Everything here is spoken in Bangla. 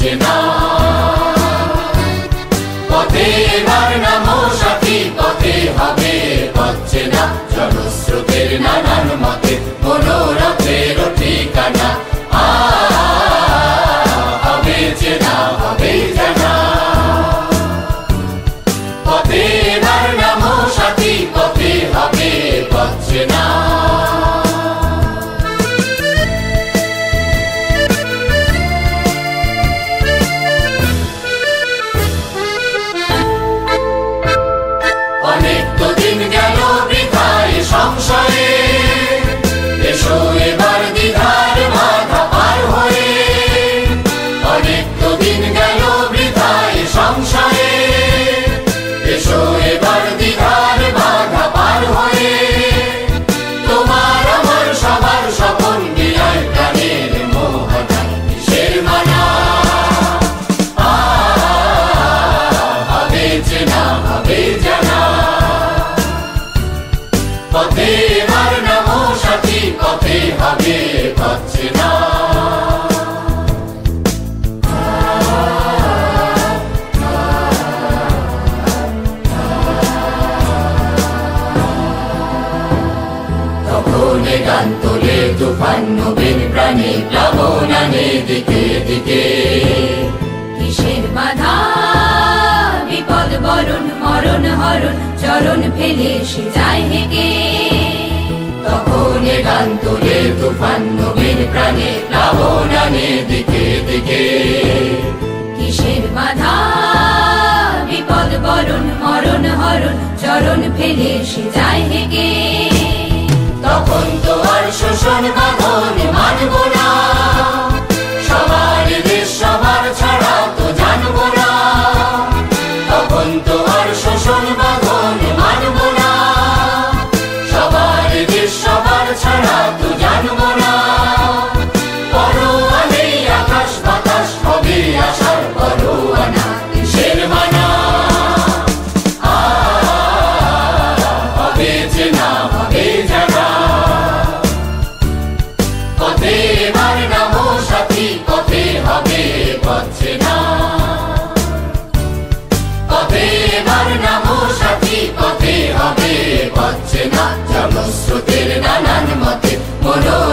পাচ্ছে না। পথে এবার নামো সাথী, পথে হবে পাচ্ছে না। জলস্রোতের নানান মতে মনোরথের ঠিকানা। হবে চেনা, হবে জানা। পথে এবার নামো সাথী, পথে হবে পাচ্ছে না। অনেক তো দিন গেল বৃথায় সংশয়ে, এসো এবার দ্বিধার বাধা পার হয়ে। অনেক তো দিন গেল বৃথায় সংশয়ে, এসো এবার দ্বিধার বাধা পার হয়ে। তোমার আমার সবার স্বপন বিয়ায় প্রাণের মোহনা, কিসের মানা। হবে চেনা, হবে জানা। পথে এবার নামো সাথী, পথে হবে পাচ্ছে না। তখন গান তোলে তুফান নবীন প্রাণে, প্লাবন আনে দিকে দিকে। কিসের বাধা বিপদ বরণ, মরণ হরণ, চরণ ফেলে সে যায় হেগে। তখন গান তোলে তুফান নবীন প্রাণে, প্লাবন আনে দিকে দিকে। কিসের বাধা বিপদ বরণ, মরণ হরণ, চরণ ফেলে সে যায় হেগে। তখন তো আর শোষণ বাঁধন মানব না, সবার দেশ সবার ছাড়া তো জানবো না। তখন তো আর শোষণ বাঁধন মানব না, সবার দেশ সবার ছাড়া তো জানবো না। পরোয়া নেই আকাশ বাতাস, হবে আশার পরোয়া না, কিসের মানা। হবে চেনা, হবে জানা। পথে এবার নামো সাথী, পথে হবে পাচ্ছে না। পথে এবার নামো সাথী, পথে হবে পাচ্ছে না। জলস্রোতের নানান মতে মনো